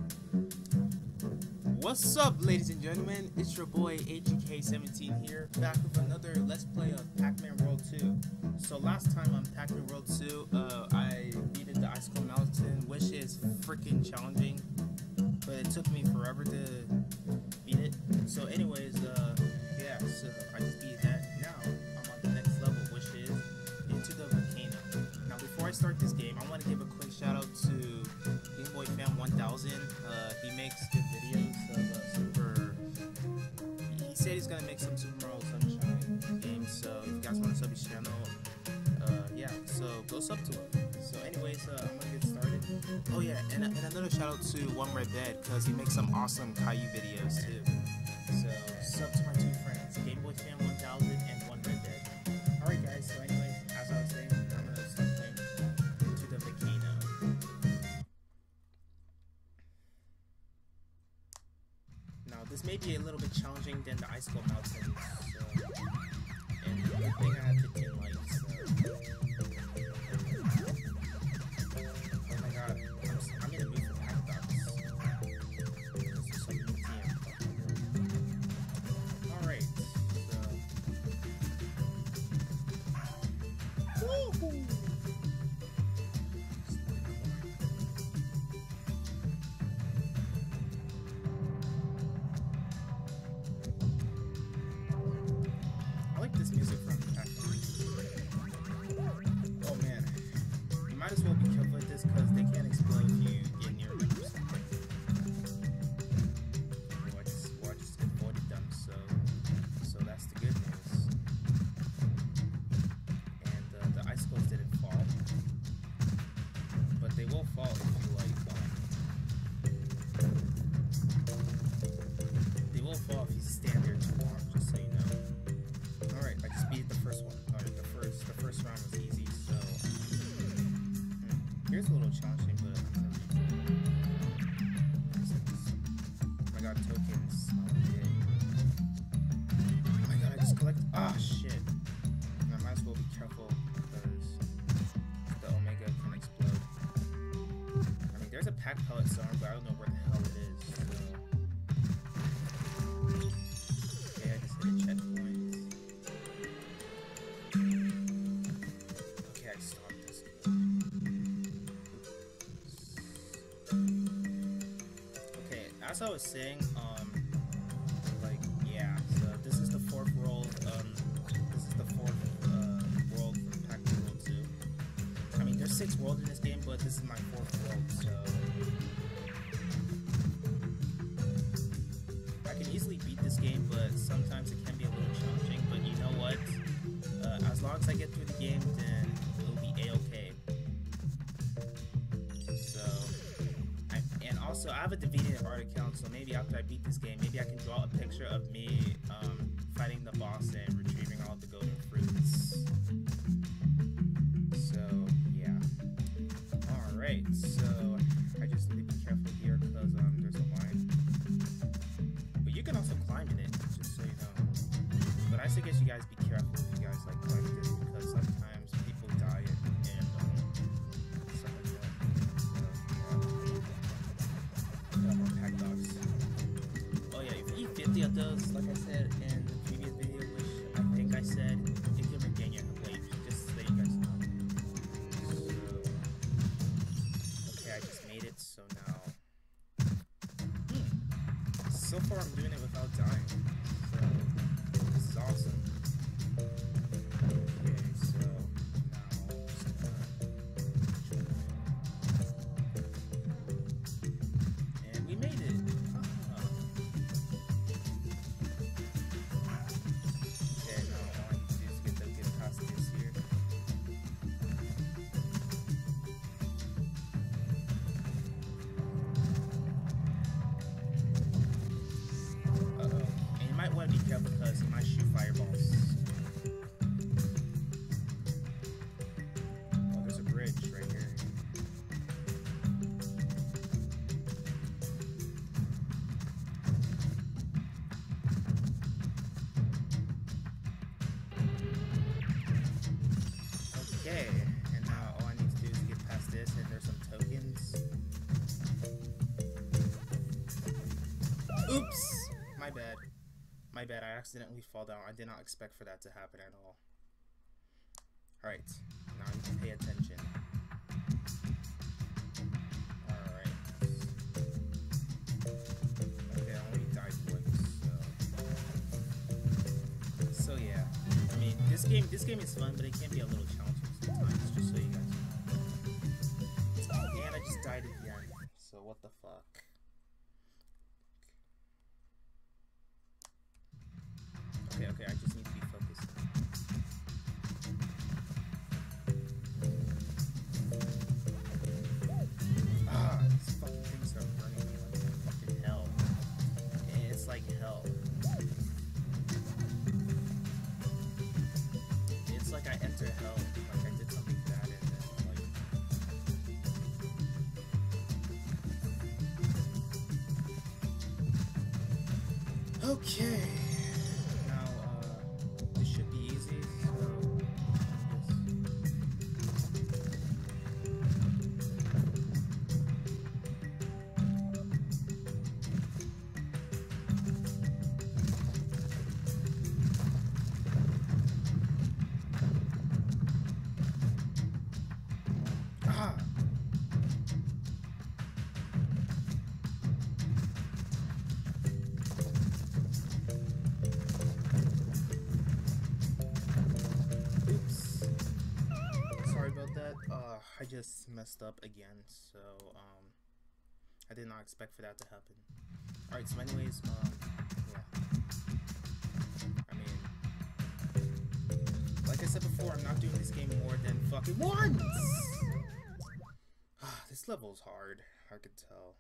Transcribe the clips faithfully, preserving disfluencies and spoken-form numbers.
What's up, ladies and gentlemen? It's your boy A G K seventeen here, back with another Let's Play of Pac-Man World two. So last time on Pac-Man World two, uh, I beat the Icicle Mountain, which is freaking challenging, but it took me forever to beat it. So anyways, uh, yeah, so I just beat that. Now, I'm on the next level, which is Into the Volcano. Now, before I start this game, I want to give a quick shout out to Game Boy Fan one thousand. Uh, he makes good videos of uh, Super. He said he's gonna make some Super Mario Sunshine games, so if you guys want to sub his channel, uh, yeah, so go sub to him. So, anyways, uh, I'm gonna get started. Oh yeah, and, and another shout out to One Red Bed, because he makes some awesome Caillou videos too. So, sub to my two friends, Game Boy Fan one thousand and One Red Bed. Alright guys, so anyways, as I was saying, I'm gonna start playing Into the Volcano. Now, this may be a little bit challenging than the Icicle Mountain, so, and the good thing I have fifteen likes, so. Oh my god, I'm, I'm in the mood for Pac-Dots. This is so T M. Alright, so. Woohoo! I like this music from Pac-Man. Oh man, you might as well be careful with this because they can't explode if you get near them or something. Well, I just, well, I just avoided them, so so that's the good news. And uh, the icicles didn't fall, but they will fall if you like. Um, they will fall if you stand there too long, just so you know. Alright, I just beat the first one. Alright, the first the first round was easy, so hmm. Here's a little challenging, but I'm gonna read it. Oh my god, tokens. Oh my god, I just collect ah shit. And I might as well be careful because the Omega can explode. I mean there's a pack pellet somewhere, but I don't know where the hell it is, so okay, I just hit a checkpoint. Okay, I stopped this. Okay, as I was saying, um, like, yeah, so this is the fourth world, um, this is the fourth, uh, world from Pac-Man World two. I mean, there's six worlds in this game, but this is my fourth world, so I can easily beat this game, but sometimes it can be a little challenging, but you know what? Uh, as long as I get through the game, then it'll be a-okay. So, I, and also, I have a DeviantArt account, so maybe after I beat this game, maybe I can draw a picture of me um, fighting the boss and retrieving all the golden fruits. So, yeah. Alright, so I just need to be careful here because um, there's a line. But you can also climb in it, just so you know. But I suggest you guys be careful if you guys like climb this because sometimes people die and, and um, stuff like that. So, yeah. Yeah, more Pac-Dots. Oh yeah, if you eat fifty of those, like I said in the previous video, which I think I said, you can regain your weight, just so you guys know. So, okay, I just made it, so now... Hmm. So far I'm doing it without dying. So, this is awesome. Okay, so now just gonna and we made it. Ah. Okay, now all I need to do is get the get past this here. Uh oh. And you might want to be careful because he might shoot fireballs. Oops! My bad. My bad, I accidentally fall down. I did not expect for that to happen at all. Alright, now I need to pay attention. Alright. Okay, I only died once, so... So yeah. I mean, this game this game is fun, but it can be a little challenging sometimes, just so you guys know. And I just died again, so what the fuck. Okay, okay, I just need to be focused. Ah, these fucking things are burning me like fucking hell. It's like hell. It's like I enter hell, like I did something bad and then, like... Okay. I just messed up again, so um, I did not expect for that to happen. Alright, so anyways, um, yeah. I mean, like I said before, I'm not doing this game more than fucking once! This level's hard, I could tell.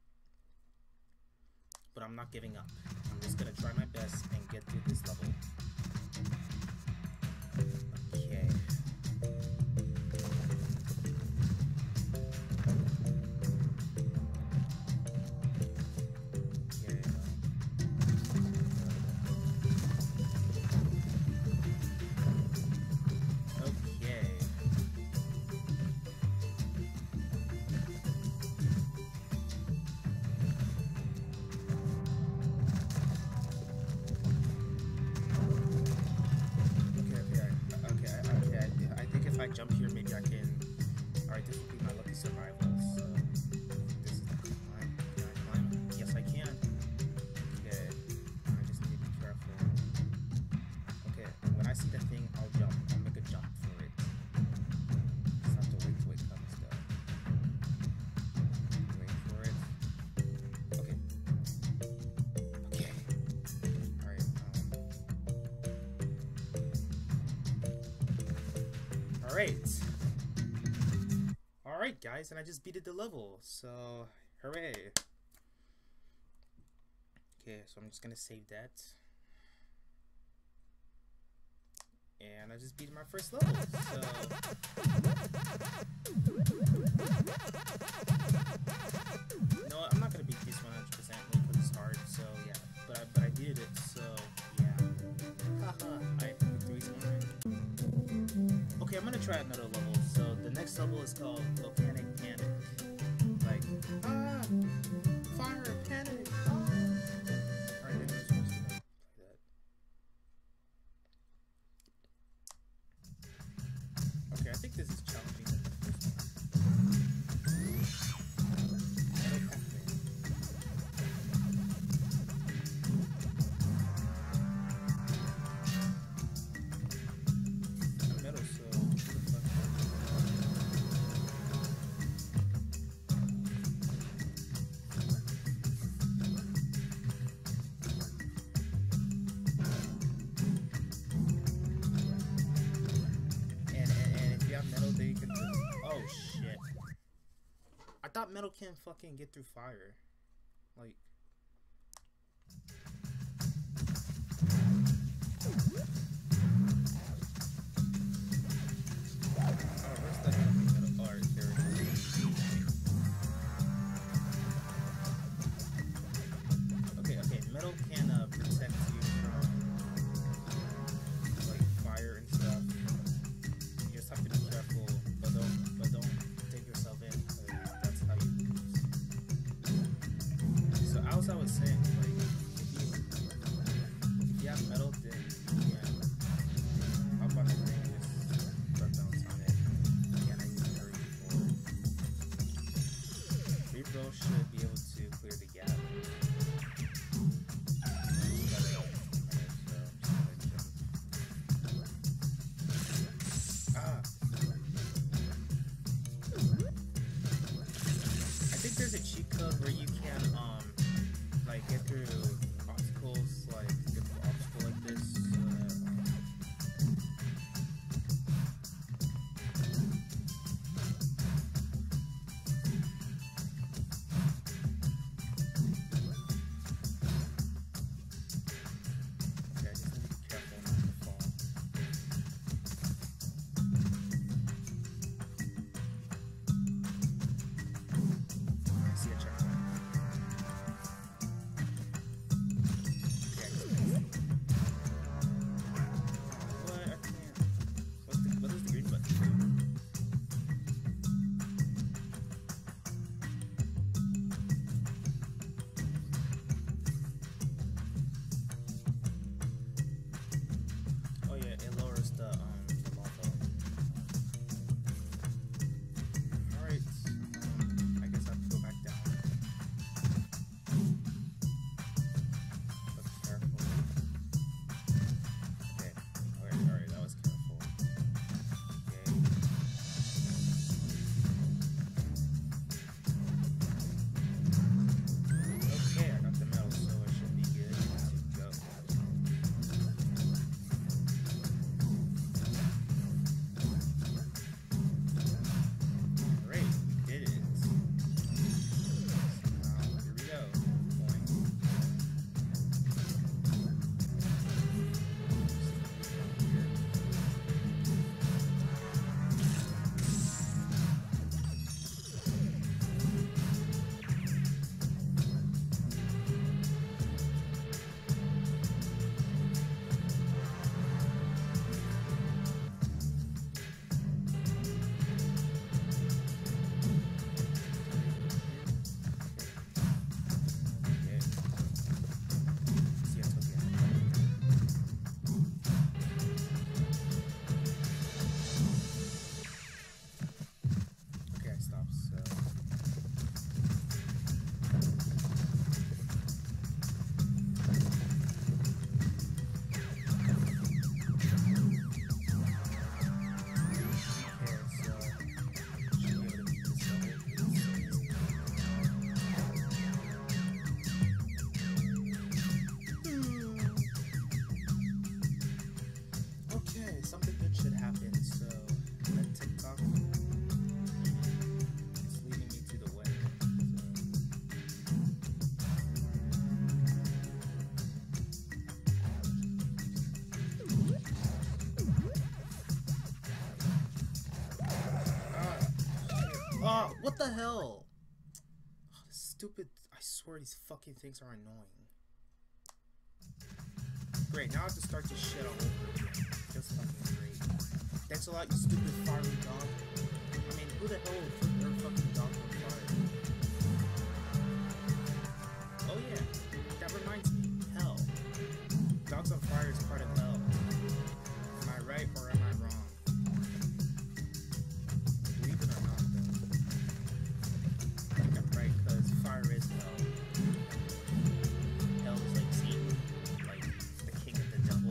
But I'm not giving up. I'm just gonna try my best and get through this level. Okay. If I jump here, maybe I can... Alright, this will be my lucky survival, so... This is the climb. Can I climb? Yes, I can. Okay. I just need to be careful. Okay, when I see the thing, I'll jump. I'll make a jump for it. Just have to wait till it comes, though. Wait for it. Okay. Okay. Alright, um... Alright. Alright guys, and I just beated the level, so hooray. Okay, so I'm just gonna save that. And I just beat my first level, so... You know what, I'm not gonna beat this one hundred percent because it's hard, so yeah. But I, but I did it, so yeah. Haha, I victory's mine. Okay, I'm gonna try another level. So the next level is called Volcanic Panic. Like, ah, fire, panic, ah. Alright, maybe I'm supposed to play that. Okay, I think this is challenging than the first one. I thought metal can fucking get through fire. Like... Oh, where's the metal? Oh, there it is. Okay, okay, metal can uh, protect you from like fire and stuff. You just have to be careful, but don't, but don't take yourself in. So there's a cheat code where you can um like get through obstacles, like get through an obstacle like this. Oh, what the hell? Oh, this stupid... I swear these fucking things are annoying. Great, now I have to start this shit all over again. Feels fucking great. Thanks a lot, you stupid fiery dog. I mean, who the hell would put their fucking dog on fire? Oh yeah, that reminds me. Hell. Dogs on fire is part of hell. Am I right or am I wrong? Believe it or not, though. I think I'm right, because fire is hell. Hell is like Satan, like the king of the devil.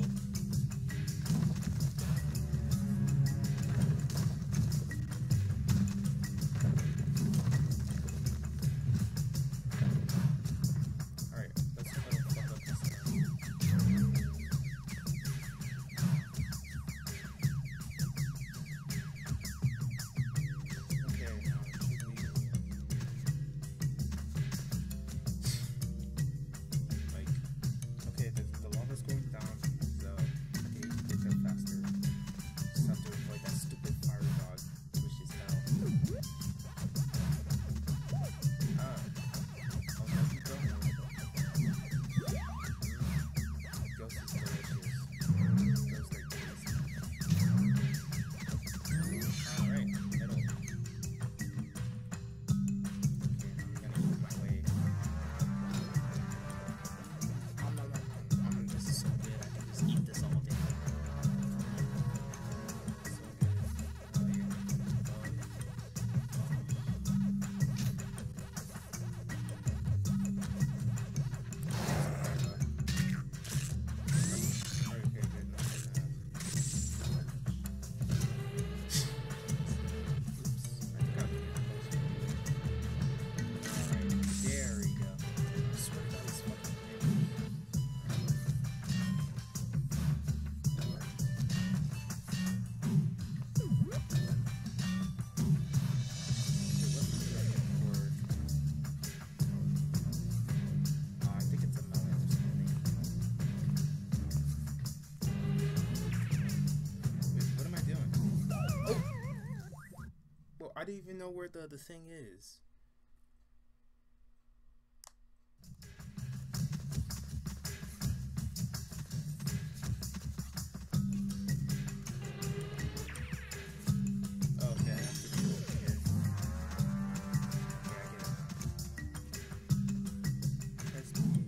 do you even know where the, the thing is? Okay, I have to be over here. Okay, I get it. Press B.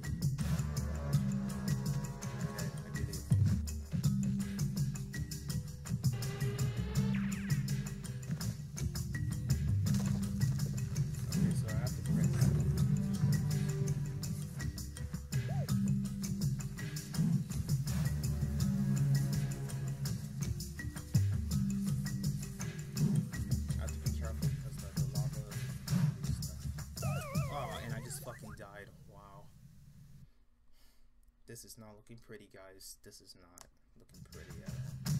Okay, I get it. Okay, so I have to press. I have to be careful because the, the lava stuff. Oh, and I just fucking died. Wow. This is not looking pretty, guys. This is not looking pretty at all.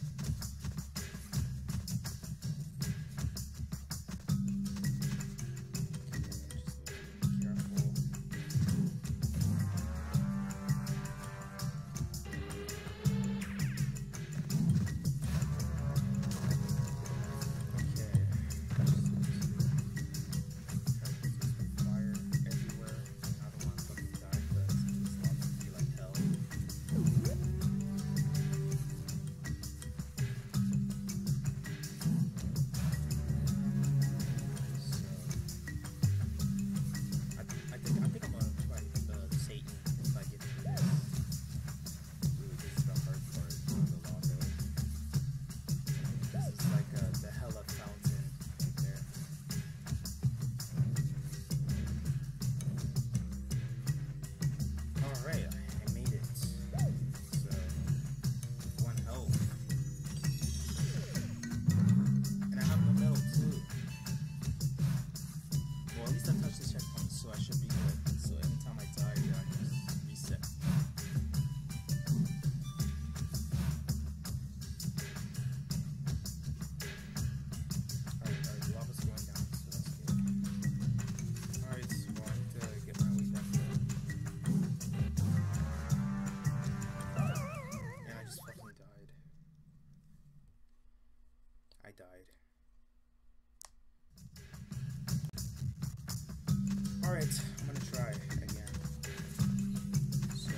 So I should be good. So anytime I die, yeah, I just reset. Alright, alright, the lava's going down, so that's good. Alright, so I need to get my way back there. And I just fucking died. I died. Alright, I'm gonna try again. So,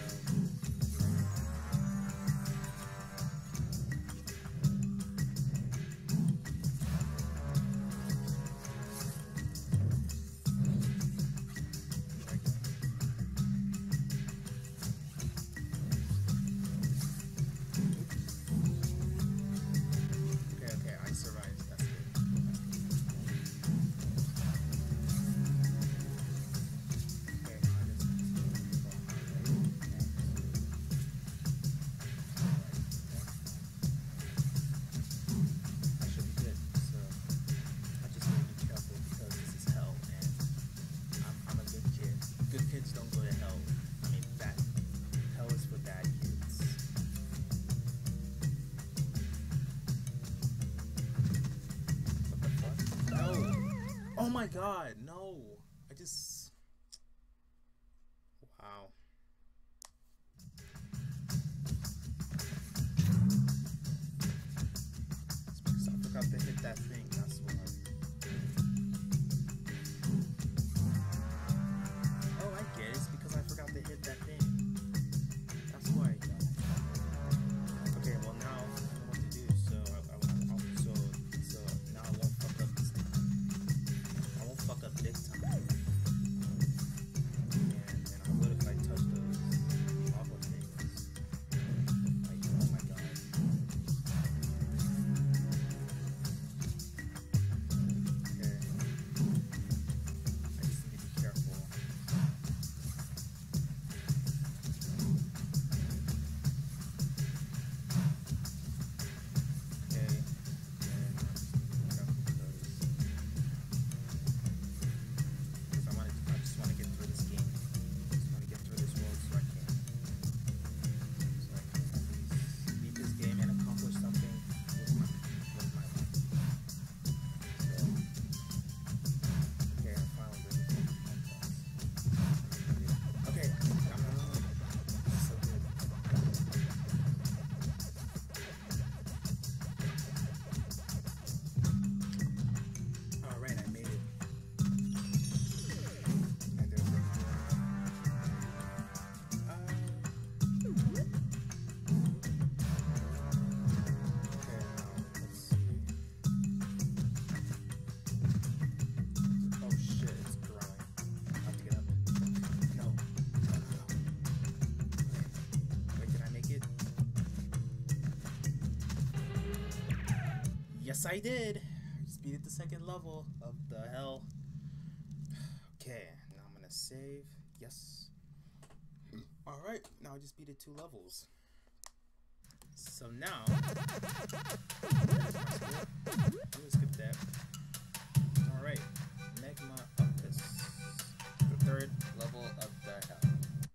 okay, okay, I survived. That's good. Good kids don't go to hell. I mean, bad. Hell is for bad kids. What the fuck? No! Oh my god, no! I just... Wow. It's because I forgot to hit that thing, that's why. It's because I forgot to hit that thing. That's why I died. Okay, well now I know what to do. So I, I, I'll, so so now I won't fuck up this thing. I won't fuck up big time. And then I would if I touch those lava things. Like, oh my god. Yes, I did. I just beat it the second level of the hell. Okay, now I'm gonna save. Yes. Alright, now I just beat it two levels. So now, I'm gonna skip that. Alright, Magma Opus, the third level of the hell.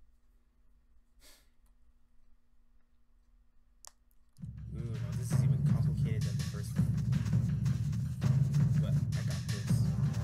Ooh, no, this is even complicated than the first one. But I got this.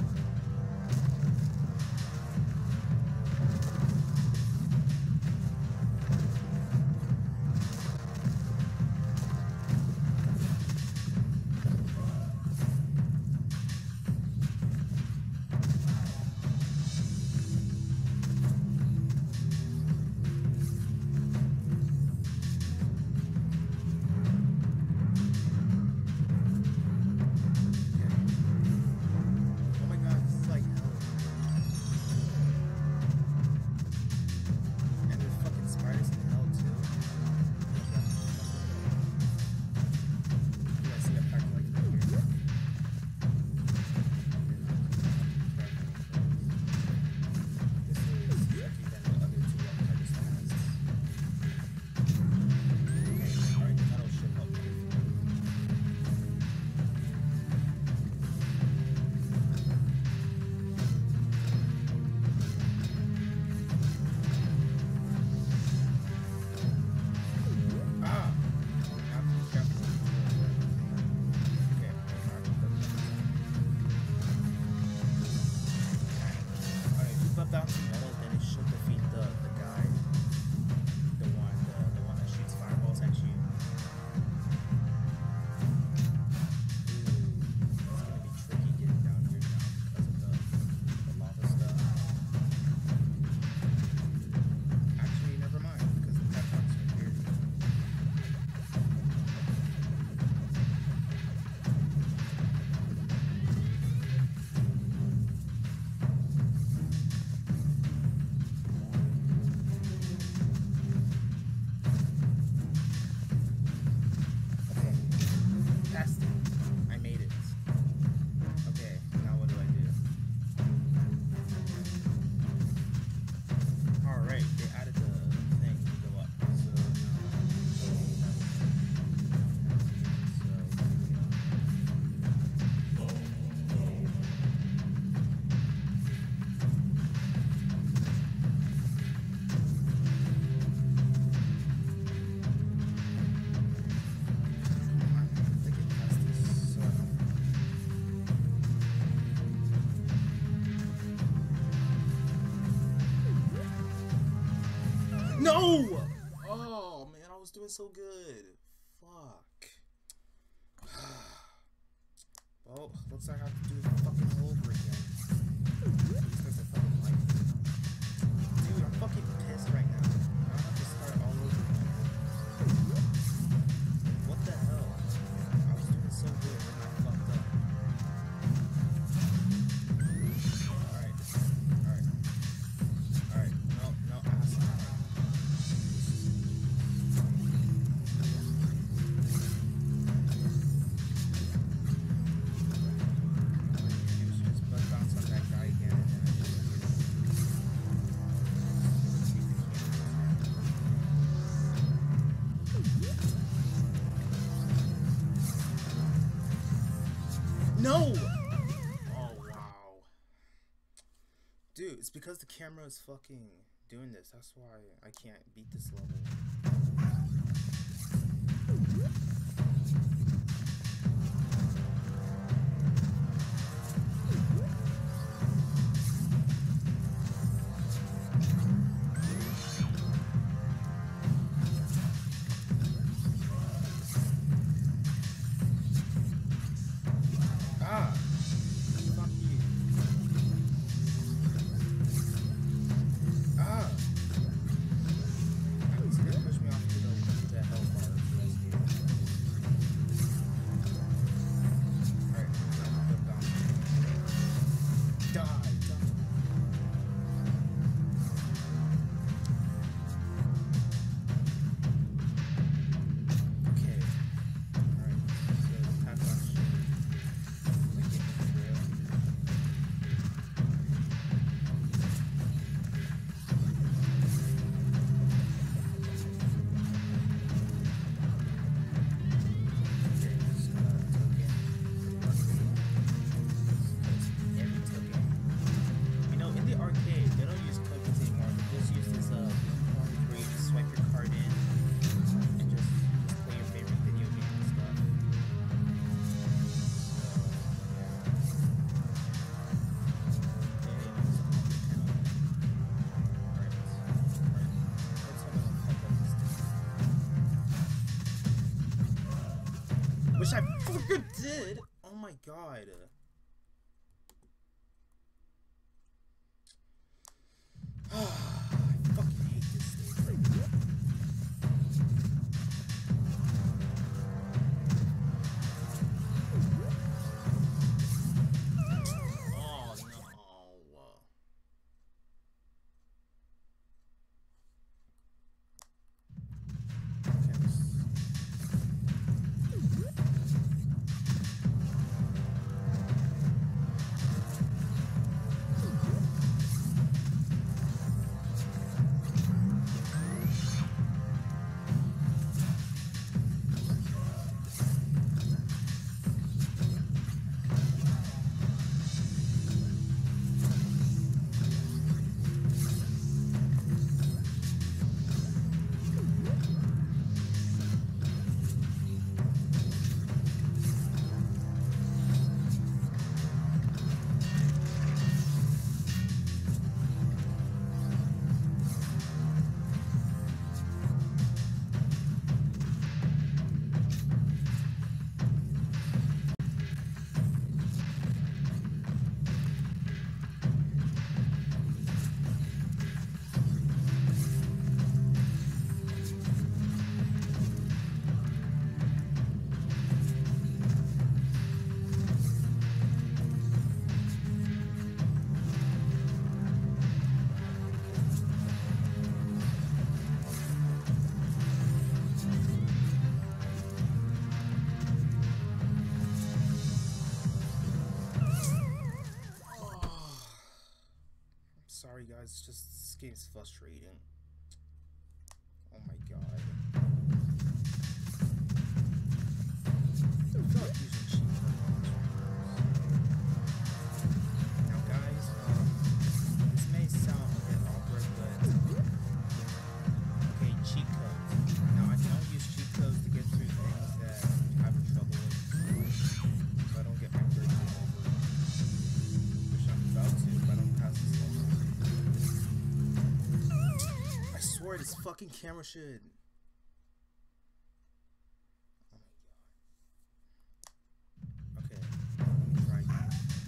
No! Oh man, I was doing so good. Fuck. Well, looks like I have to do it fucking all over again. Because I fucking like it. Dude, I'm fucking pissed right now. I have to start all over again. What the hell? I was doing so good and I fucked up. Alright. Alright. Alright. No, no, ass. No! Oh, wow. Dude, it's because the camera is fucking doing this. That's why I can't beat this level. Ah! sure did! Oh my god. I fucking hate this stage right now. Oh no. Sorry guys, it's just this game's frustrating. Oh my god. I feel like using cheat codes. Now guys, um, this may sound a bit awkward, but okay, cheat codes. Now I can only use cheat codes to get through things that I'm having trouble with, so I don't get my third game over. Which I'm about to, if I don't pass this level. I swear this fucking camera should. Oh my god. Okay, let me try again.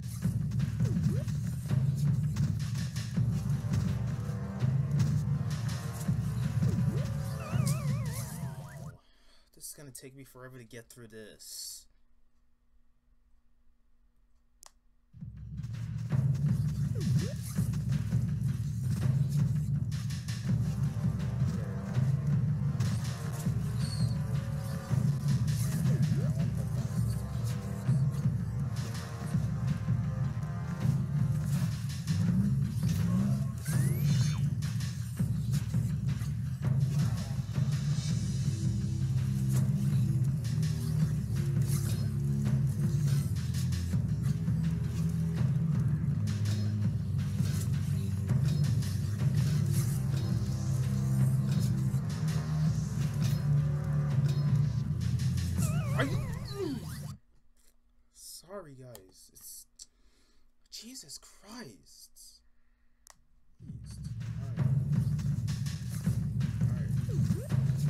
Oh, this is gonna take me forever to get through this. Sorry guys, it's Jesus Christ. Jeez. Alright. Alright.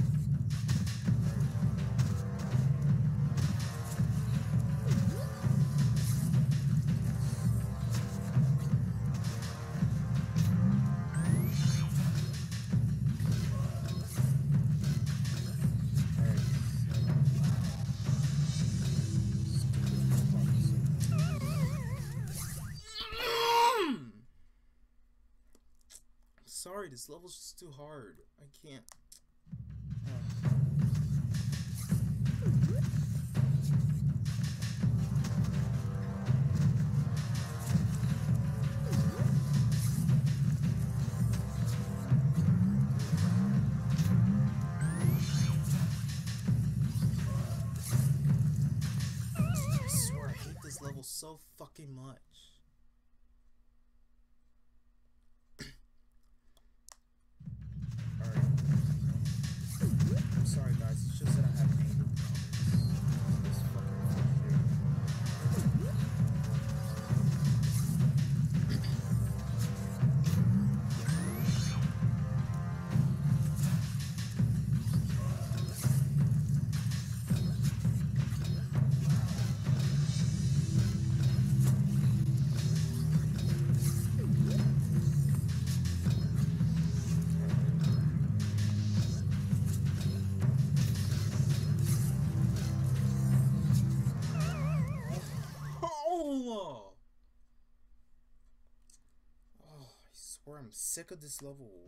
Sorry, this level's just too hard. I can't. Ugh. I swear I hate this level so fucking much. Sorry guys, it's just that I have anger problems. It's fucking frustrating. swear I'm sick of this level.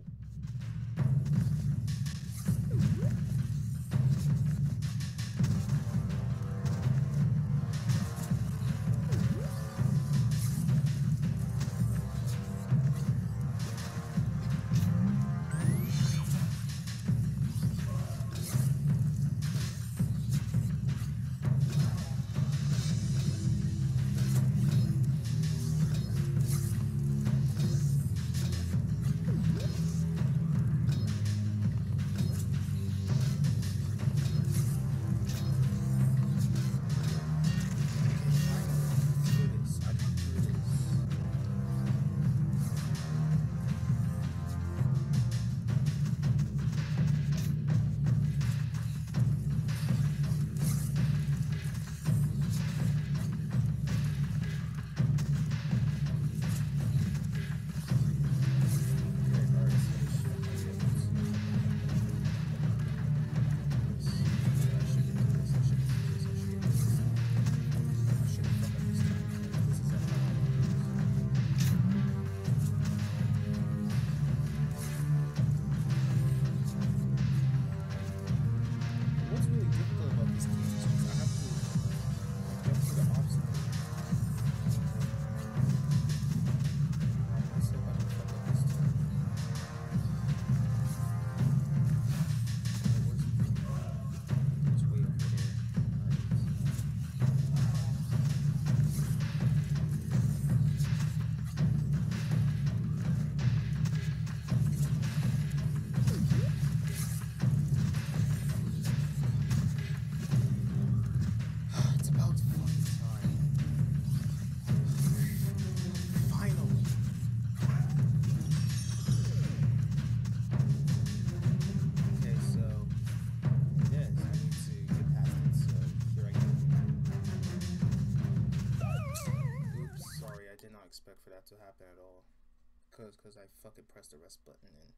Expect for that to happen at all, cause cause I fucking pressed the rest button and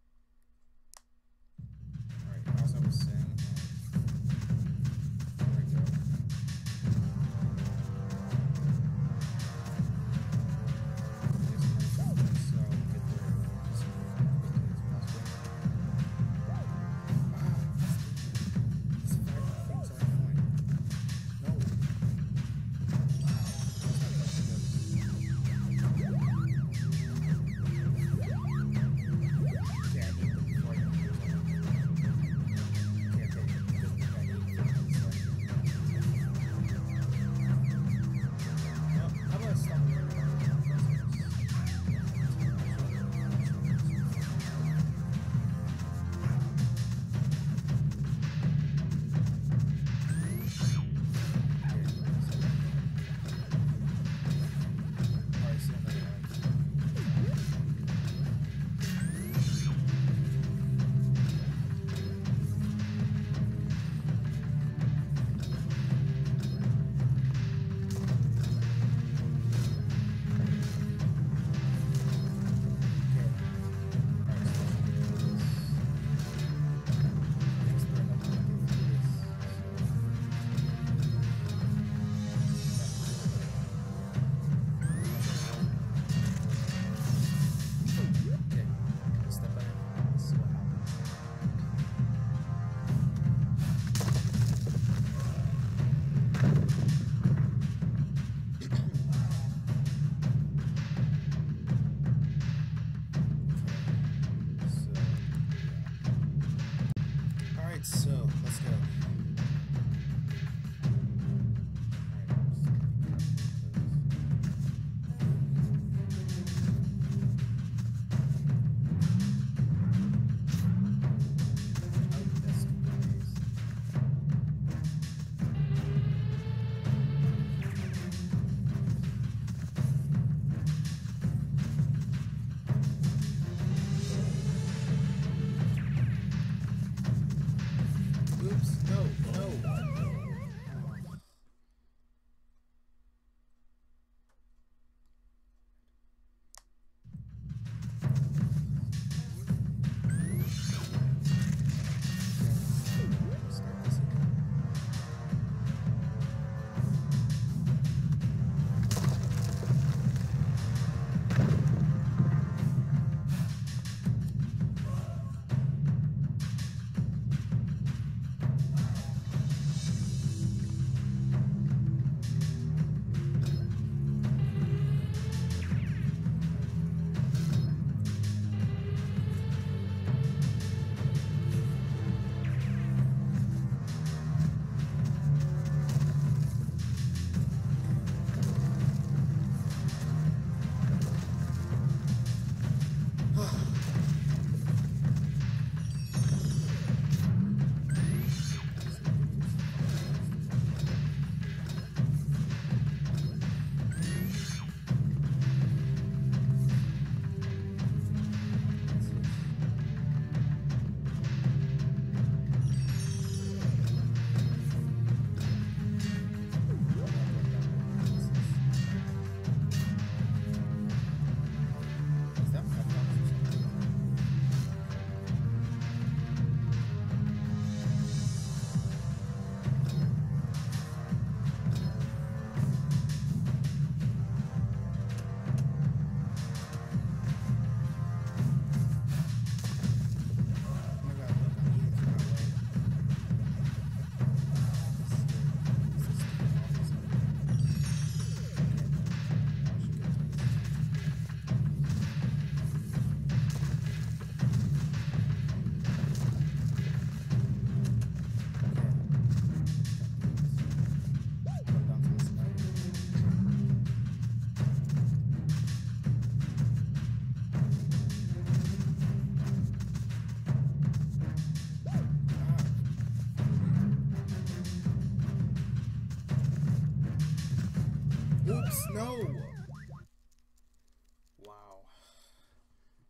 alright, as I was saying, um, there we go. So I'll get there as quickly as possible. Ah, these five things are annoying. No. Yeah,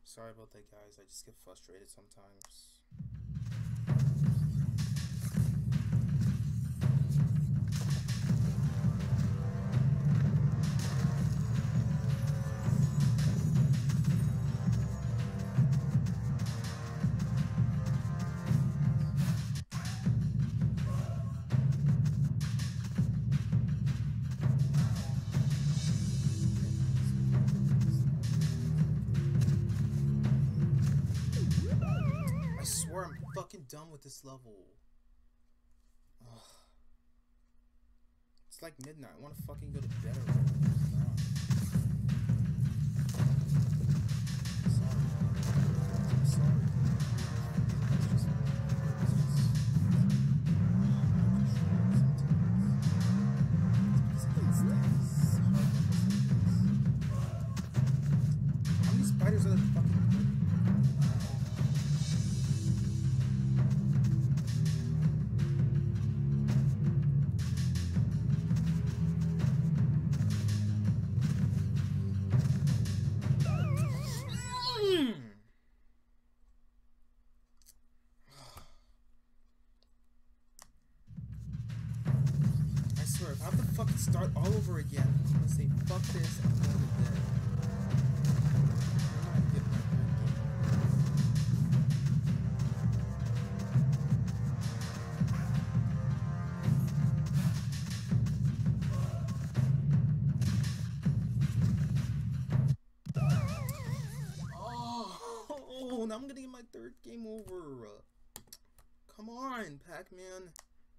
Sorry about that, guys. I just get frustrated sometimes. I'm fucking done with this level. Ugh. It's like midnight. I want to fucking go to bed already. I'm sorry. I'm sorry. It's just, it's just, sometimes. How many spiders are there fucking? If I have to fucking start all over again, I'm gonna say fuck this, I'm going to bed. I'm not gonna get my third game. Oh, now I'm gonna get my third game over. Come on, Pac-Man.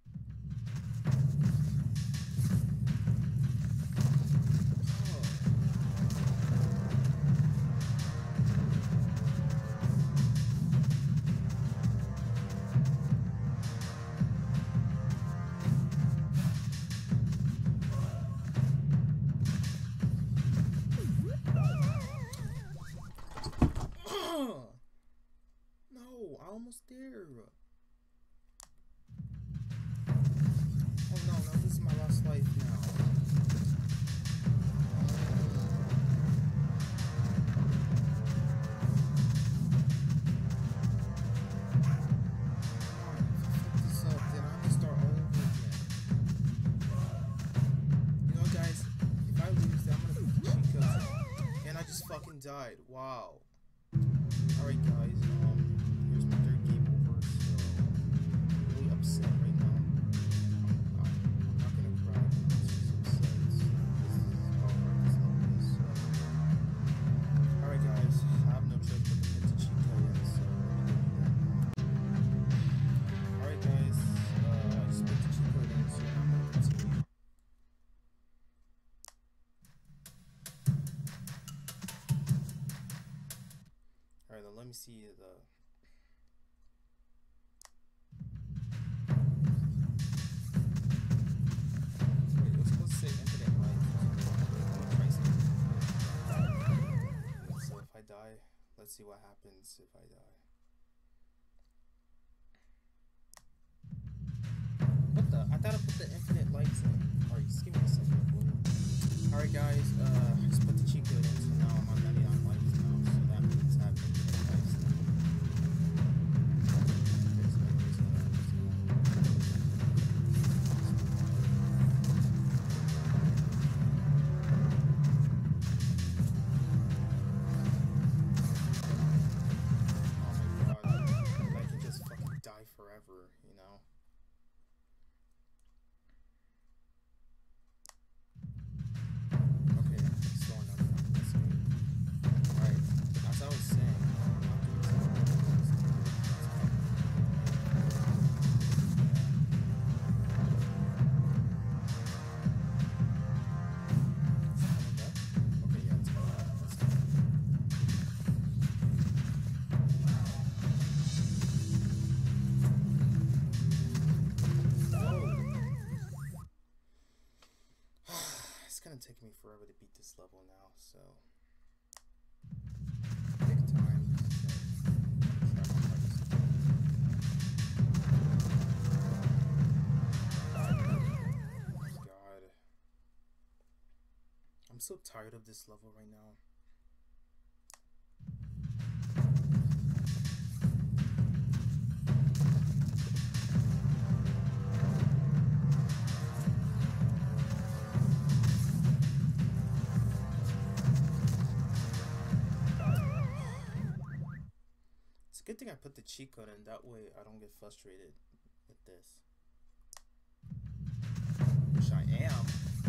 No, I'm almost there. Oh no, no, this is my last life now. Come on, if I fuck this up, then I have to start all over again. You know, guys, if I lose, then I'm gonna put the cheat codes in. And I just fucking died. Wow. Alright guys, um, here's my third game over, so I'm really upset right now. I'm, I'm not gonna cry, I'm just upset. This is how hard this level is, so. Alright guys, I have no choice but to hit the cheat code in, so let me give you that now. Alright guys, uh, I just put the cheat code in, so I'm gonna continue. Alright, then let me see the... Wait, it was supposed to say infinite life. I'm gonna try something. So if I die, let's see what happens if I die. What the? I thought I put the infinite lights in. Alright, just give me a second. Alright guys, uh, I just put the cheat code in, so now I'm on ninety-nine lights now, so that means I have infinite lights now. Oh my god, I can just fucking die forever, you know? It's gonna take me forever to beat this level now, so take time. God, I'm so tired of this level right now. Good thing I put the cheat code in, that way I don't get frustrated with this. Which I am.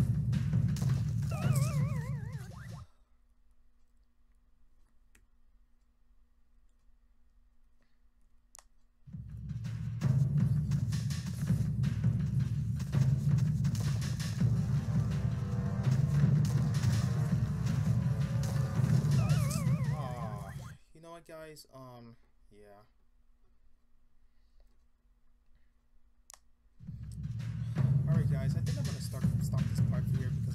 You know what, guys? Um, yeah. Alright, guys, I think I'm gonna start stop this part here because